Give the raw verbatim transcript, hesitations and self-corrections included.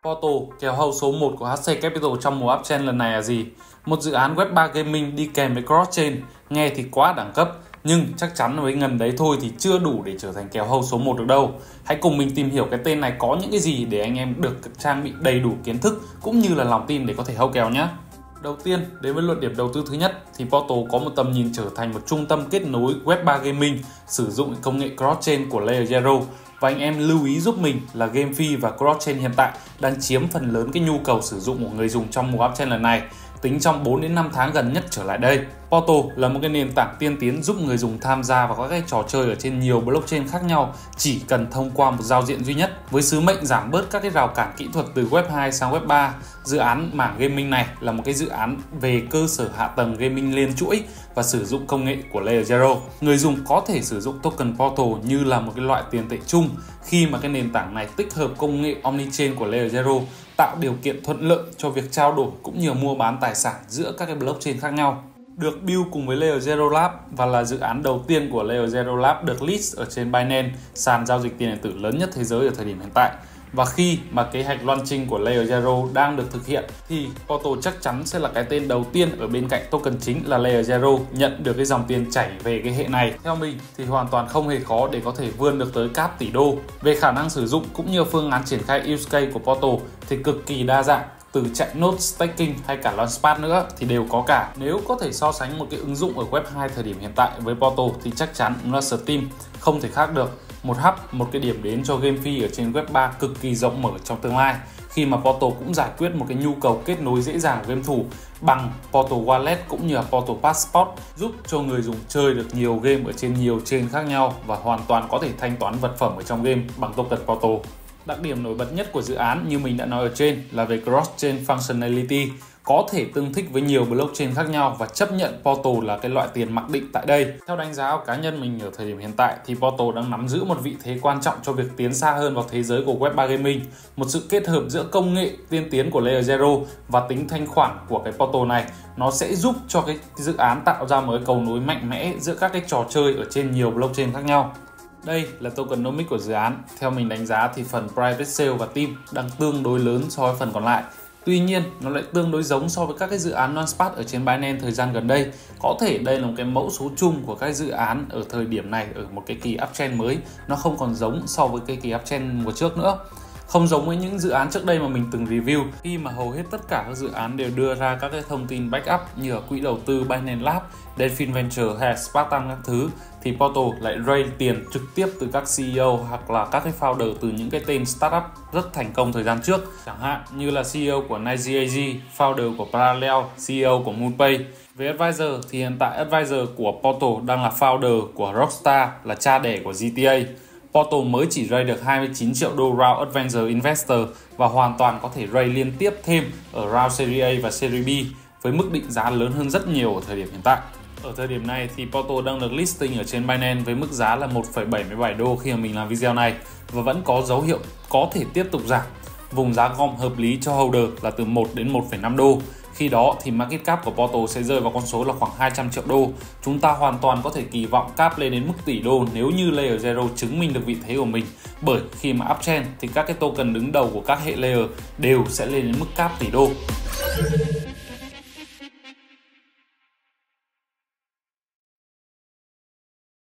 Portal, kèo hậu số một của hát xê Capital trong mùa uptrend lần này là gì? Một dự án web ba gaming đi kèm với cross-chain, nghe thì quá đẳng cấp, nhưng chắc chắn với ngần đấy thôi thì chưa đủ để trở thành kèo hậu số một được đâu. Hãy cùng mình tìm hiểu cái tên này có những cái gì để anh em được trang bị đầy đủ kiến thức cũng như là lòng tin để có thể hậu kèo nhé. Đầu tiên, đến với luận điểm đầu tư thứ nhất thì Portal có một tầm nhìn trở thành một trung tâm kết nối web ba gaming sử dụng công nghệ cross-chain của Layer Zero. Và anh em lưu ý giúp mình là GameFi và cross-chain hiện tại đang chiếm phần lớn cái nhu cầu sử dụng của người dùng trong mùa uptrend lần này, tính trong bốn đến năm tháng gần nhất trở lại đây. Portal là một cái nền tảng tiên tiến giúp người dùng tham gia vào các cái trò chơi ở trên nhiều blockchain khác nhau chỉ cần thông qua một giao diện duy nhất, với sứ mệnh giảm bớt các cái rào cản kỹ thuật từ web hai sang web ba. Dự án mảng gaming này là một cái dự án về cơ sở hạ tầng gaming liên chuỗi và sử dụng công nghệ của Layer Zero. Người dùng có thể sử dụng token Portal như là một cái loại tiền tệ chung khi mà cái nền tảng này tích hợp công nghệ Omnichain của Layer Zero, tạo điều kiện thuận lợi cho việc trao đổi cũng như mua bán tài sản giữa các cái blockchain khác nhau. Được build cùng với Layer Zero Lab và là dự án đầu tiên của Layer Zero Lab được list ở trên Binance, sàn giao dịch tiền điện tử lớn nhất thế giới ở thời điểm hiện tại. Và khi mà kế hoạch launching của Layer Zero đang được thực hiện thì Portal chắc chắn sẽ là cái tên đầu tiên ở bên cạnh token chính là Layer Zero nhận được cái dòng tiền chảy về cái hệ này. Theo mình thì hoàn toàn không hề khó để có thể vươn được tới cáp tỷ đô. Về khả năng sử dụng cũng như phương án triển khai use case của Portal thì cực kỳ đa dạng, từ chạy node staking hay cả launchpad nữa thì đều có cả. Nếu có thể so sánh một cái ứng dụng ở web hai thời điểm hiện tại với Portal thì chắc chắn nó là Steam, không thể khác được. Một hub, một cái điểm đến cho GameFi ở trên web ba cực kỳ rộng mở trong tương lai, khi mà Portal cũng giải quyết một cái nhu cầu kết nối dễ dàng của game thủ bằng Portal Wallet cũng như là Portal Passport, giúp cho người dùng chơi được nhiều game ở trên nhiều chain khác nhau và hoàn toàn có thể thanh toán vật phẩm ở trong game bằng token Portal. Đặc điểm nổi bật nhất của dự án như mình đã nói ở trên là về cross-chain functionality, có thể tương thích với nhiều blockchain khác nhau và chấp nhận Portal là cái loại tiền mặc định tại đây. Theo đánh giá của cá nhân mình ở thời điểm hiện tại thì Portal đang nắm giữ một vị thế quan trọng cho việc tiến xa hơn vào thế giới của web ba gaming. Một sự kết hợp giữa công nghệ tiên tiến của Layer Zero và tính thanh khoản của cái Portal này, nó sẽ giúp cho cái dự án tạo ra một cái cầu nối mạnh mẽ giữa các cái trò chơi ở trên nhiều blockchain khác nhau. Đây là tokenomics của dự án. Theo mình đánh giá thì phần private sale và team đang tương đối lớn so với phần còn lại. Tuy nhiên, nó lại tương đối giống so với các cái dự án launchpad ở trên Binance thời gian gần đây. Có thể đây là một cái mẫu số chung của các dự án ở thời điểm này ở một cái kỳ uptrend mới. Nó không còn giống so với cái kỳ uptrend mùa trước nữa. Không giống với những dự án trước đây mà mình từng review, khi mà hầu hết tất cả các dự án đều đưa ra các cái thông tin backup như là quỹ đầu tư Binance Lab, Delphin Venture hay Spartan các thứ, thì Portal lại raise tiền trực tiếp từ các xê e ô hoặc là các cái founder từ những cái tên startup rất thành công thời gian trước, chẳng hạn như là xê e ô của NiziAZ, founder của Parallel, xê e ô của Moonpay. Về advisor thì hiện tại advisor của Portal đang là founder của Rockstar, là cha đẻ của giê tê a. Portal mới chỉ raise được hai mươi chín triệu đô round Adventure Investor và hoàn toàn có thể raise liên tiếp thêm ở round Series A và Series B với mức định giá lớn hơn rất nhiều ở thời điểm hiện tại. Ở thời điểm này thì Portal đang được listing ở trên Binance với mức giá là một phẩy bảy mươi bảy đô khi mà mình làm video này và vẫn có dấu hiệu có thể tiếp tục giảm. Vùng giá gom hợp lý cho holder là từ một đến một phẩy năm đô. Khi đó thì market cap của Portal sẽ rơi vào con số là khoảng hai trăm triệu đô. Chúng ta hoàn toàn có thể kỳ vọng cap lên đến mức tỷ đô nếu như Layer Zero chứng minh được vị thế của mình. Bởi khi mà uptrend thì các cái token đứng đầu của các hệ layer đều sẽ lên đến mức cap tỷ đô.